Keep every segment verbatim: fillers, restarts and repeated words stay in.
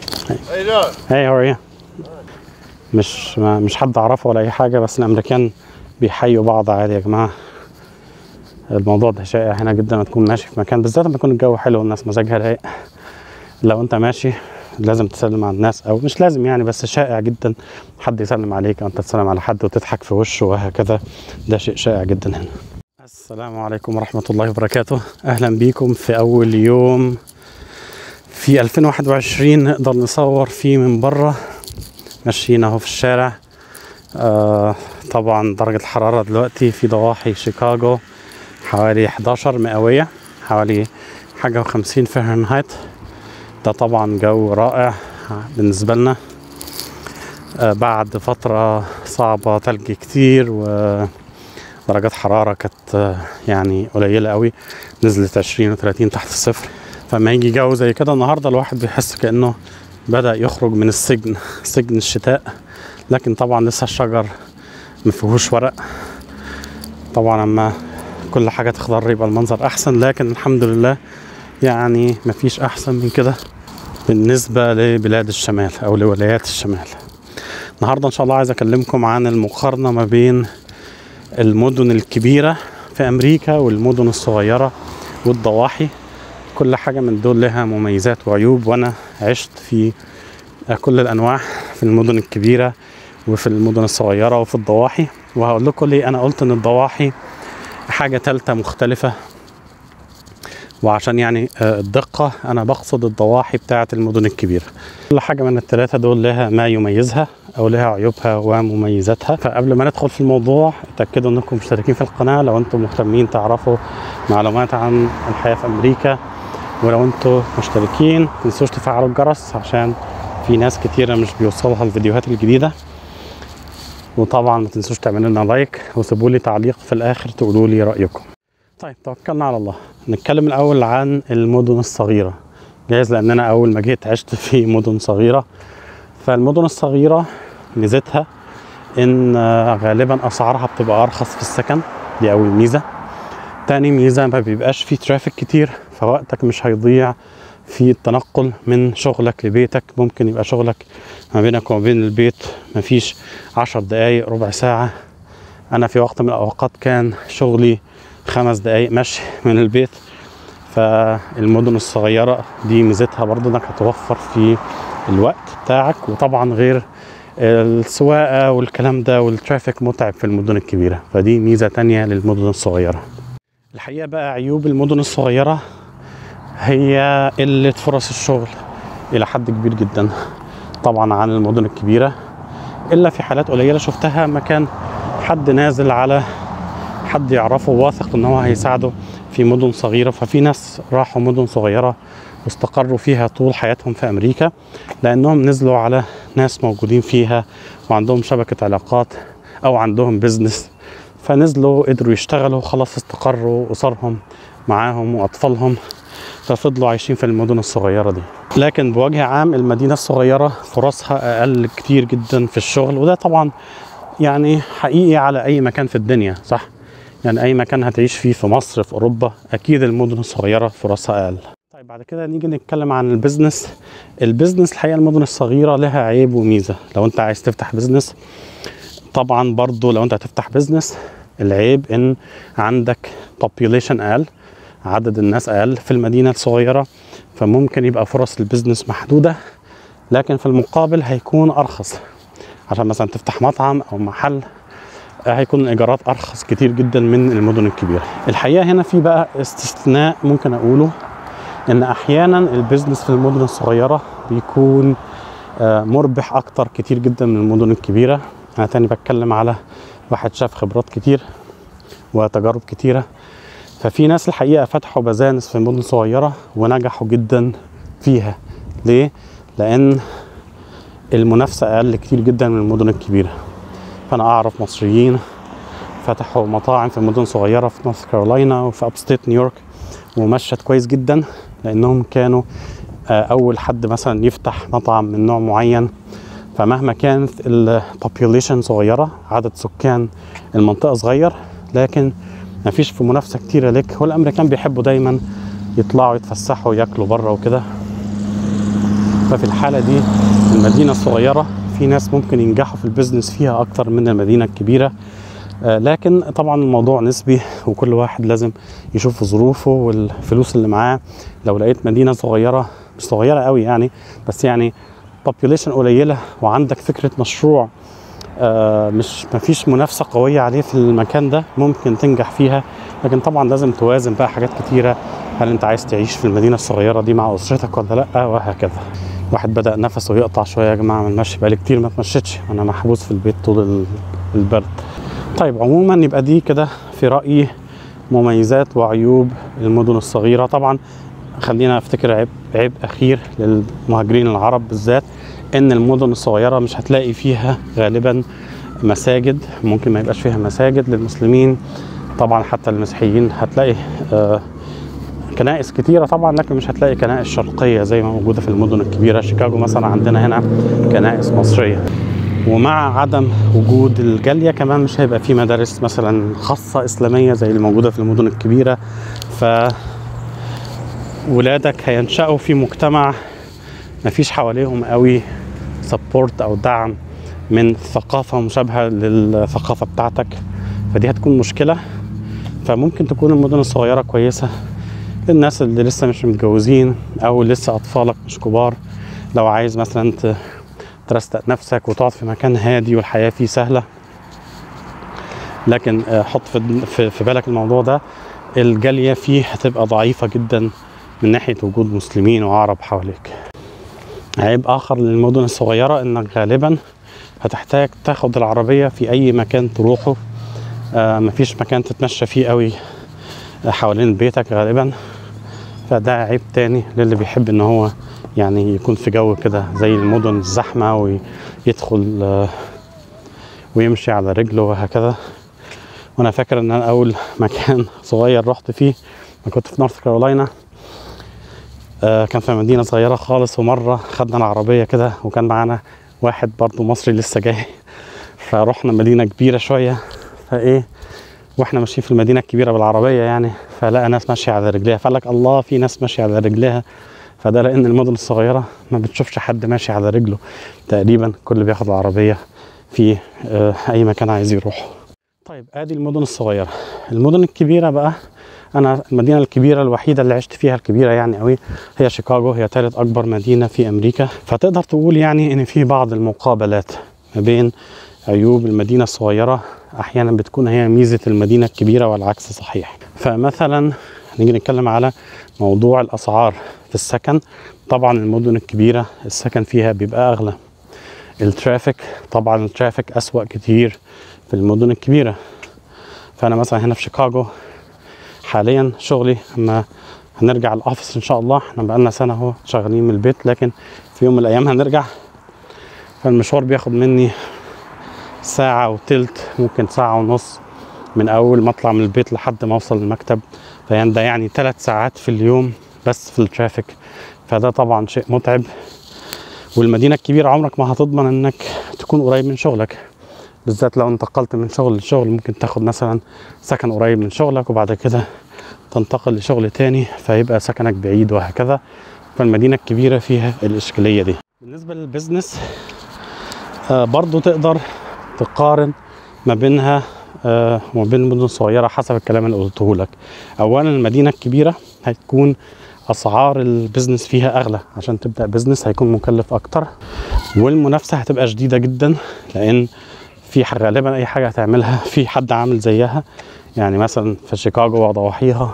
Hey John. Hey, how are you? مش ما مش حد اعرفه ولا اي حاجه، بس الامريكان بيحيوا بعض عادي يا جماعه. الموضوع ده شائع هنا جدا، ما تكون ماشي في مكان بالذات لما يكون الجو حلو والناس مزاجها رايق، لو انت ماشي لازم تسلم على الناس، او مش لازم يعني، بس شائع جدا حد يسلم عليك او انت تسلم على حد وتضحك في وشه وهكذا. ده شيء شائع جدا هنا. السلام عليكم ورحمه الله وبركاته. اهلا بيكم في اول يوم في ألفين وواحد وعشرين نقدر نصور فيه من بره. ماشيين اهو في الشارع. آه طبعا درجة الحرارة دلوقتي في ضواحي شيكاغو حوالي إحدى عشر مئوية، حوالي حاجة وخمسين فahrenheit. ده طبعا جو رائع بالنسبة لنا آه بعد فترة صعبة، تلج كتير ودرجات حرارة كانت آه يعني قليلة قوي، نزلت عشرين وثلاثين تحت الصفر. فما يجي جو زي كده النهاردة الواحد بيحس كأنه بدأ يخرج من السجن، سجن الشتاء. لكن طبعا لسه الشجر مفيهوش ورق، طبعا اما كل حاجة تخضر يبقى المنظر احسن، لكن الحمد لله يعني مفيش احسن من كده بالنسبة لبلاد الشمال او لولايات الشمال. النهاردة ان شاء الله عايز اكلمكم عن المقارنة ما بين المدن الكبيرة في امريكا والمدن الصغيرة والضواحي. كل حاجة من دول لها مميزات وعيوب، وانا عشت في كل الانواع، في المدن الكبيرة وفي المدن الصغيرة وفي الضواحي. وهقول لكم ليه انا قلت ان الضواحي حاجة تالتة مختلفة، وعشان يعني الدقة انا بقصد الضواحي بتاعة المدن الكبيرة. كل حاجة من الثلاثة دول لها ما يميزها او لها عيوبها ومميزاتها. فقبل ما ندخل في الموضوع اتأكدوا انكم مشتركين في القناة لو انتم مهتمين تعرفوا معلومات عن الحياة في امريكا، ولو انتم مشتركين متنسوش تفعلوا الجرس عشان في ناس كتيرة مش بيوصلها الفيديوهات الجديدة. وطبعا ما تنسوش تعملوا لنا لايك وسيبوا لي تعليق في الاخر تقولوا لي رايكم. طيب توكلنا على الله. نتكلم الاول عن المدن الصغيره، جايز لان انا اول ما جيت عشت في مدن صغيره. فالمدن الصغيره ميزتها ان غالبا اسعارها بتبقى ارخص في السكن، دي اول ميزه. تاني ميزه ما بيبقاش في ترافيك كتير، فوقتك مش هيضيع في التنقل من شغلك لبيتك. ممكن يبقى شغلك ما بينك وما بين البيت مفيش عشر دقايق ربع ساعة. أنا في وقت من الأوقات كان شغلي خمس دقايق مشي من البيت. فالمدن الصغيرة دي ميزتها برضو إنك هتوفر في الوقت بتاعك، وطبعا غير السواقة والكلام ده والترافيك متعب في المدن الكبيرة، فدي ميزة تانية للمدن الصغيرة. الحقيقة بقى عيوب المدن الصغيرة هي قلة فرص الشغل إلى حد كبير جدا طبعا عن المدن الكبيرة، إلا في حالات قليلة شفتها مكان حد نازل على حد يعرفه واثق إن هو هيساعده في مدن صغيرة. ففي ناس راحوا مدن صغيرة واستقروا فيها طول حياتهم في أمريكا لأنهم نزلوا على ناس موجودين فيها وعندهم شبكة علاقات أو عندهم بيزنس، فنزلوا قدروا يشتغلوا خلاص، استقروا أسرهم معاهم وأطفالهم، ففضلوا عايشين في المدن الصغيرة دي. لكن بوجه عام المدينة الصغيرة فرصها أقل كتير جدا في الشغل، وده طبعا يعني حقيقي على أي مكان في الدنيا، صح؟ يعني أي مكان هتعيش فيه في مصر في أوروبا أكيد المدن الصغيرة فرصها أقل. طيب بعد كده نيجي نتكلم عن البيزنس. البيزنس الحقيقة المدن الصغيرة لها عيب وميزة. لو أنت عايز تفتح بيزنس، طبعا برضو لو أنت هتفتح بيزنس العيب إن عندك population أقل، عدد الناس أقل في المدينة الصغيرة، فممكن يبقى فرص البيزنس محدودة، لكن في المقابل هيكون أرخص. عشان مثلا تفتح مطعم أو محل هيكون الإيجارات أرخص كتير جدا من المدن الكبيرة. الحقيقة هنا في بقى استثناء ممكن أقوله، إن أحيانا البيزنس في المدن الصغيرة بيكون مربح أكتر كتير جدا من المدن الكبيرة. أنا تاني بتكلم على واحد شاف خبرات كتير وتجارب كتيرة. ففي ناس الحقيقة فتحوا بزانس في مدن صغيرة ونجحوا جدا فيها. ليه؟ لأن المنافسة أقل كتير جدا من المدن الكبيرة. فأنا أعرف مصريين فتحوا مطاعم في مدن صغيرة في نورث كارولاينا وفي أبستيت نيويورك ومشت كويس جدا، لأنهم كانوا أول حد مثلا يفتح مطعم من نوع معين. فمهما كانت البوبيوليشن صغيرة، عدد سكان المنطقة صغير، لكن ما فيش في منافسة كتيرة لك. والأمريكان بيحبوا دايما يطلعوا يتفسحوا وياكلوا بره وكده. ففي الحالة دي المدينة الصغيرة في ناس ممكن ينجحوا في البيزنس فيها أكتر من المدينة الكبيرة. آه لكن طبعا الموضوع نسبي، وكل واحد لازم يشوف ظروفه والفلوس اللي معاه. لو لقيت مدينة صغيرة، مش صغيرة قوي يعني، بس يعني population قليلة، وعندك فكرة مشروع آه مش مفيش منافسة قوية عليه في المكان ده، ممكن تنجح فيها. لكن طبعا لازم توازن بقى حاجات كتيرة. هل انت عايز تعيش في المدينة الصغيرة دي مع أسرتك ولا لأ، وهكذا. واحد بدأ نفسه يقطع شوية يا جماعة من المشي، بقالي كتير ما اتمشيتش، أنا محبوس في البيت طول البرد. طيب عموما يبقى دي كده في رأيي مميزات وعيوب المدن الصغيرة. طبعا خلينا افتكر عيب, عيب أخير للمهاجرين العرب بالذات، إن المدن الصغيرة مش هتلاقي فيها غالبا مساجد، ممكن ما يبقاش فيها مساجد للمسلمين. طبعا حتى المسيحيين هتلاقي آه كنائس كتيرة طبعا، لكن مش هتلاقي كنائس شرقية زي ما موجودة في المدن الكبيرة. شيكاغو مثلا عندنا هنا كنائس مصرية. ومع عدم وجود الجالية كمان مش هيبقى في مدارس مثلا خاصة إسلامية زي اللي موجودة في المدن الكبيرة. فولادك هينشأوا في مجتمع مفيش حواليهم قوي سبورت أو دعم من ثقافة مشابهة للثقافة بتاعتك، فدي هتكون مشكلة. فممكن تكون المدن الصغيرة كويسة للناس اللي لسه مش متجوزين أو لسه أطفالك مش كبار. لو عايز مثلا ترستق نفسك وتقعد في مكان هادي والحياة فيه سهلة. لكن حط في في بالك الموضوع ده، الجالية فيه هتبقى ضعيفة جدا من ناحية وجود مسلمين وعرب حواليك. عيب آخر للمدن الصغيرة إنك غالبا هتحتاج تاخد العربية في أي مكان تروحه. آه مفيش مكان تتمشى فيه قوي حوالين بيتك غالبا. فده عيب تاني للي بيحب ان هو يعني يكون في جو كده زي المدن الزحمة ويدخل آه ويمشي على رجله وهكذا. وانا فاكر ان انا اول مكان صغير رحت فيه ما كنت في نورث كارولاينا، آه كان في مدينة صغيرة خالص. ومرة خدنا العربية كده وكان معانا واحد برضو مصري لسه جاي، فروحنا مدينة كبيرة شوية. فايه واحنا ماشيين في المدينة الكبيرة بالعربية يعني، فلقى ناس ماشية على رجليها، فقال لك الله في ناس ماشية على رجليها. فده لان المدن الصغيرة ما بتشوفش حد ماشي على رجله تقريبا، كل بياخد العربية في اه اي مكان عايز يروح. طيب ادي المدن الصغيرة. المدن الكبيرة بقى، انا المدينة الكبيرة الوحيدة اللي عشت فيها الكبيرة يعني قوي هي شيكاغو، هي ثالث اكبر مدينة في امريكا. فتقدر تقول يعني ان في بعض المقابلات ما بين عيوب المدينة الصغيرة احيانا بتكون هي ميزة المدينة الكبيرة والعكس صحيح. فمثلا نيجي نتكلم على موضوع الاسعار في السكن. طبعا المدن الكبيرة السكن فيها بيبقى اغلى. الترافيك، طبعا الترافيك اسوأ كتير في المدن الكبيرة. فانا مثلا هنا في شيكاغو حاليا شغلي، اما هنرجع الاوفيس ان شاء الله، احنا بقالنا سنة اهو شغالين من البيت، لكن في يوم من الايام هنرجع. فالمشوار بياخد مني ساعة وتلت، ممكن ساعة ونص من أول ما أطلع من البيت لحد ما أوصل المكتب. فيعني ده يعني ثلاث ساعات في اليوم بس في الترافيك. فده طبعا شيء متعب. والمدينة الكبيرة عمرك ما هتضمن إنك تكون قريب من شغلك، بالذات لو انتقلت من شغل لشغل. ممكن تاخد مثلا سكن قريب من شغلك وبعد كده تنتقل لشغل تاني فيبقى سكنك بعيد وهكذا. فالمدينة الكبيرة فيها الإشكالية دي. بالنسبة للبزنس آه برضو تقدر تقارن ما بينها آه وما بين المدن الصغيرة حسب الكلام اللي قلته لك. أولا المدينة الكبيرة هتكون أسعار البزنس فيها أغلى، عشان تبدأ بزنس هيكون مكلف أكتر، والمنافسة هتبقى شديدة جدا، لأن في غالبا أي حاجة هتعملها في حد عامل زيها. يعني مثلا في شيكاغو وضواحيها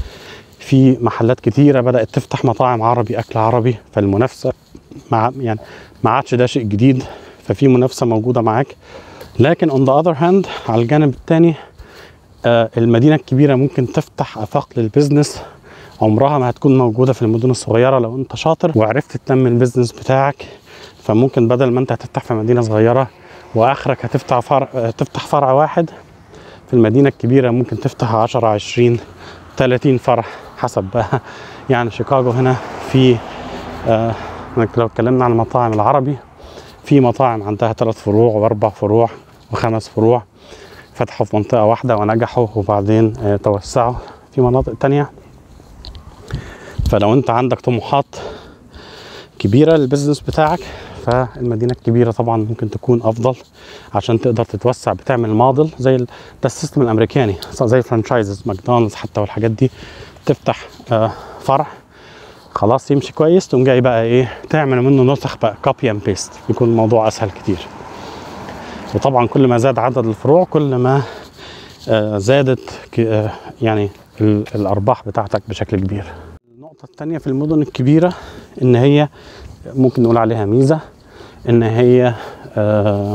في محلات كتيرة بدأت تفتح مطاعم عربي، أكل عربي. فالمنافسة مع يعني ما عادش ده شيء جديد، ففي منافسة موجودة معاك. لكن on the other hand على الجانب الثاني آه المدينة الكبيرة ممكن تفتح آفاق للبزنس عمرها ما هتكون موجودة في المدن الصغيرة لو انت شاطر وعرفت تنمي البزنس بتاعك. فممكن بدل ما انت هتفتح في مدينة صغيرة واخرك هتفتح فرع تفتح فرع واحد، في المدينة الكبيرة ممكن تفتح عشرة عشرين ثلاثين فرع حسب بقى. يعني شيكاغو هنا في آه لو اتكلمنا عن المطاعم العربي، في مطاعم عندها ثلاث فروع واربع فروع وخمس فروع، فتحوا في منطقة واحدة ونجحوا وبعدين آه توسعوا في مناطق تانية. فلو انت عندك طموحات كبيره للبزنس بتاعك، فالمدينه الكبيره طبعا ممكن تكون افضل عشان تقدر تتوسع، بتعمل موديل زي ال... ده السيستم الامريكاني زي فرانشايزز ماكدونالدز حتى والحاجات دي، تفتح آه فرع خلاص يمشي كويس، تقوم جاي بقى ايه تعمل منه نسخ بقى كوبي اند بيست، يكون الموضوع اسهل كتير. وطبعا كل ما زاد عدد الفروع كل ما آه زادت آه يعني الارباح بتاعتك بشكل كبير. النقطه الثانيه في المدن الكبيره ان هي ممكن نقول عليها ميزه، ان هي آه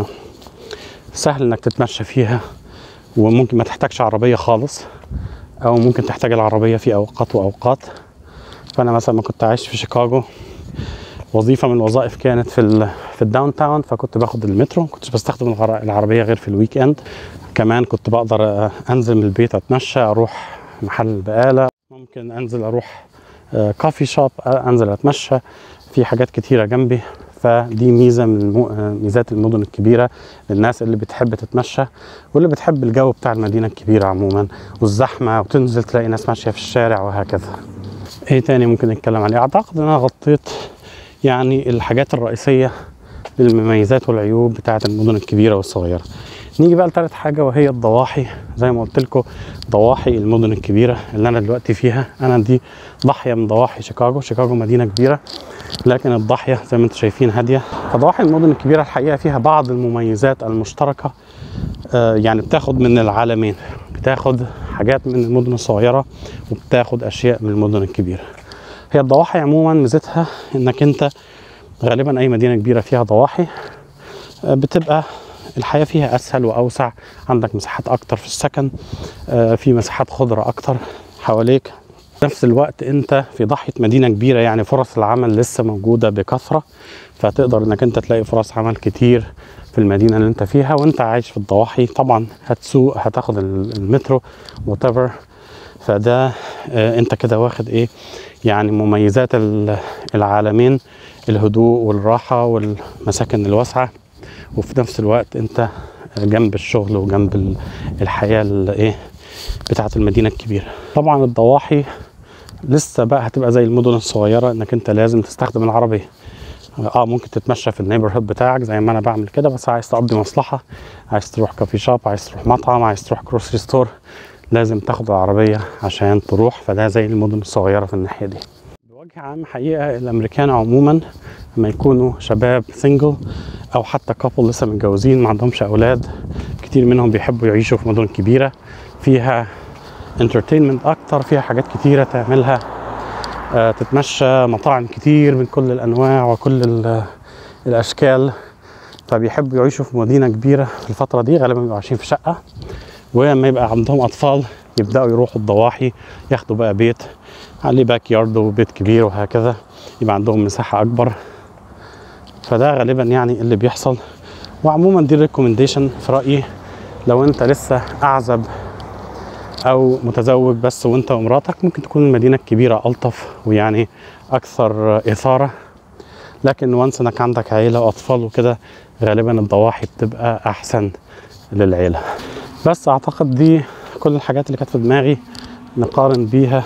سهل انك تتمشى فيها، وممكن ما تحتاجش عربيه خالص، او ممكن تحتاج العربيه في اوقات واوقات. فانا مثلا ما كنت عايش في شيكاغو، وظيفه من الوظائف كانت في ال في الداون تاون، فكنت باخد المترو، ما كنتش بستخدم العربيه غير في الويك اند. كمان كنت بقدر انزل من البيت اتمشى، اروح محل البقاله، ممكن انزل اروح كافي شوب، انزل اتمشى في حاجات كتيره جنبي. فدي ميزه من ميزات المدن الكبيره للناس اللي بتحب تتمشى واللي بتحب الجو بتاع المدينه الكبيره عموما والزحمه، وتنزل تلاقي ناس ماشيه في الشارع وهكذا. ايه تاني ممكن نتكلم عليه؟ اعتقد ان انا غطيت يعني الحاجات الرئيسيه للمميزات والعيوب بتاعه المدن الكبيره والصغيره. نيجي بقى لثالث حاجه وهي الضواحي. زي ما قلت لكم ضواحي المدن الكبيره اللي انا دلوقتي فيها، انا دي ضاحيه من ضواحي شيكاغو. شيكاغو مدينه كبيره لكن الضاحيه زي ما انتم شايفين هاديه. فضواحي المدن الكبيره الحقيقه فيها بعض المميزات المشتركه، آه يعني بتاخد من العالمين، بتاخد حاجات من المدن الصغيره وبتاخد اشياء من المدن الكبيره. هي الضواحي عموما ميزتها انك انت غالبا اي مدينه كبيره فيها ضواحي آه بتبقى الحياه فيها اسهل واوسع، عندك مساحات اكتر في السكن، آه في مساحات خضره اكتر حواليك. في نفس الوقت انت في ضاحيه مدينه كبيره، يعني فرص العمل لسه موجوده بكثره، فتقدر انك انت تلاقي فرص عمل كتير في المدينه اللي انت فيها وانت عايش في الضواحي. طبعا هتسوق، هتاخد المترو whatever، فده آه انت كده واخد ايه يعني مميزات العالمين، الهدوء والراحه والمساكن الواسعه، وفي نفس الوقت انت جنب الشغل وجنب الحياه الايه بتاعه المدينه الكبيره. طبعا الضواحي لسه بقى هتبقى زي المدن الصغيره، انك انت لازم تستخدم العربيه. اه ممكن تتمشى في النيبرهود بتاعك زي ما انا بعمل كده، بس عايز تقضي مصلحه، عايز تروح كافي شوب، عايز تروح مطعم، عايز تروح كروسري ستور، لازم تاخد العربيه عشان تروح. فده زي المدن الصغيره في الناحيه دي. بوجه عام حقيقه الامريكان عموما لما يكونوا شباب سنجل او حتى كابل لسه متجوزين ما عندهمش اولاد، كتير منهم بيحبوا يعيشوا في مدن كبيره فيها انترتينمنت اكتر، فيها حاجات كتيره تعملها، آه تتمشى، مطاعم كتير من كل الانواع وكل الاشكال. فبيحبوا يعيشوا في مدينه كبيره في الفتره دي، غالبا بيبقوا عايشين في شقه، ولما يبقى عندهم اطفال يبداوا يروحوا الضواحي، ياخدوا بقى بيت عليه باك يارد وبيت كبير وهكذا، يبقى عندهم مساحه اكبر. فده غالبا يعني اللي بيحصل. وعموما دي ريكومنديشن في رايي، لو انت لسه اعزب او متزوج بس وانت ومراتك، ممكن تكون المدينه الكبيره الطف ويعني اكثر اثاره، لكن وانس انك عندك عيله واطفال وكده غالبا الضواحي بتبقى احسن للعيله. بس اعتقد دي كل الحاجات اللي كانت في دماغي نقارن بيها،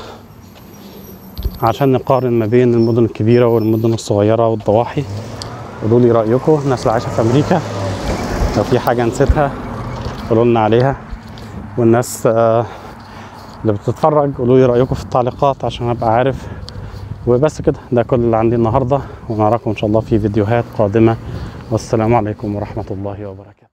عشان نقارن ما بين المدن الكبيره والمدن الصغيره والضواحي. قولوا لي رايكم الناس اللي عايشه في امريكا، لو في حاجه نسيتها قولوا لنا عليها، والناس اللي بتتفرج قولوا لي رايكم في التعليقات عشان ابقى عارف. وبس كده، ده كل اللي عندي النهارده، ونراكم ان شاء الله في فيديوهات قادمه، والسلام عليكم ورحمه الله وبركاته.